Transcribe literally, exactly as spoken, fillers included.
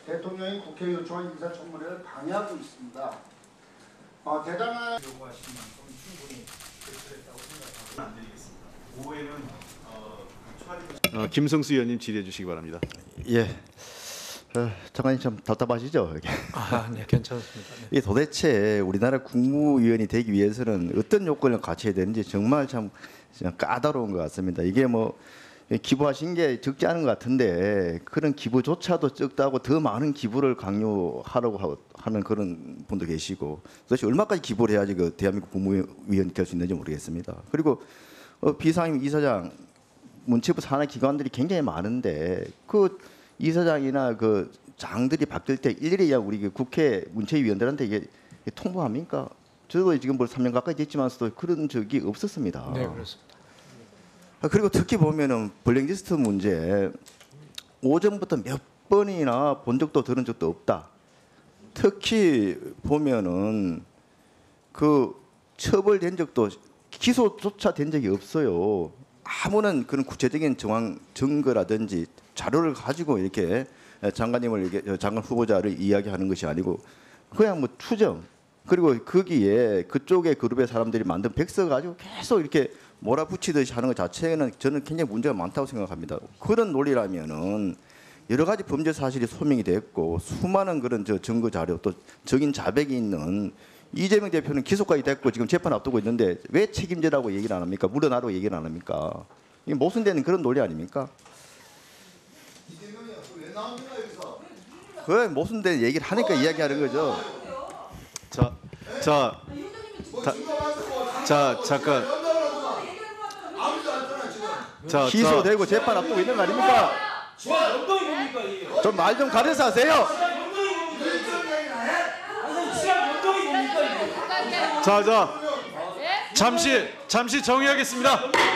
대통령이 국회에 요청한 인사청문회를 방해하고 있습니다. 어, 대단한 요구하신 만큼 충분히 대처했다고 생각하고 안 드리겠습니다. 오후에는 어, 어, 김성수 의원님 질의해 주시기 바랍니다. 예. 어, 장관님 좀 답답하시죠? 이게. 아, 네, 괜찮습니다. 네. 이게 도대체 우리나라 국무위원이 되기 위해서는 어떤 요건을 갖춰야 되는지 정말 참 까다로운 것 같습니다. 이게 뭐 기부하신 게 적지 않은 것 같은데 그런 기부조차도 적다고 더 많은 기부를 강요하려고 하는 그런 분도 계시고 도대체 얼마까지 기부를 해야지 그 대한민국 국무위원이 될 수 있는지 모르겠습니다. 그리고 어, 비상임 이사장 문체부 산하 기관들이 굉장히 많은데 그 이사장이나 그 장들이 바뀔 때 일일이 우리 국회 문체위원들한테 이게 통보합니까? 저도 지금 뭐 삼 년 가까이 됐지만서도 그런 적이 없었습니다. 네, 그렇습니다. 그리고 특히 보면은 블랙리스트 문제 오전부터 몇 번이나 본 적도 들은 적도 없다. 특히 보면은 그 처벌된 적도 기소조차 된 적이 없어요. 아무런 그런 구체적인 정황 증거라든지 자료를 가지고 이렇게 장관님을 이렇게 장관 후보자를 이야기하는 것이 아니고 그냥 뭐 추정 그리고 거기에 그쪽의 그룹의 사람들이 만든 백서 가지고 계속 이렇게 몰아붙이듯이 하는 것 자체는 저는 굉장히 문제가 많다고 생각합니다. 그런 논리라면은 여러 가지 범죄 사실이 소명이 됐고 수많은 그런 저 증거 자료 또 적인 자백이 있는 이재명 대표는 기소까지 됐고 지금 재판 앞두고 있는데 왜 책임지라고 얘기를 안 합니까? 물러나라고 얘기를 안 합니까? 이게 모순되는 그런 논리 아닙니까? 이재명이 왜 나옵니까 여기서? 그 모순된 얘기를 하니까 이야기하는 거죠. 자, 자, 다, 자 잠깐. 자, 기소되고 재판 앞두고 있는 거 아닙니까? 좀 말 좀 가려서 하세요. 자, 자, 잠시 잠시 정의하겠습니다.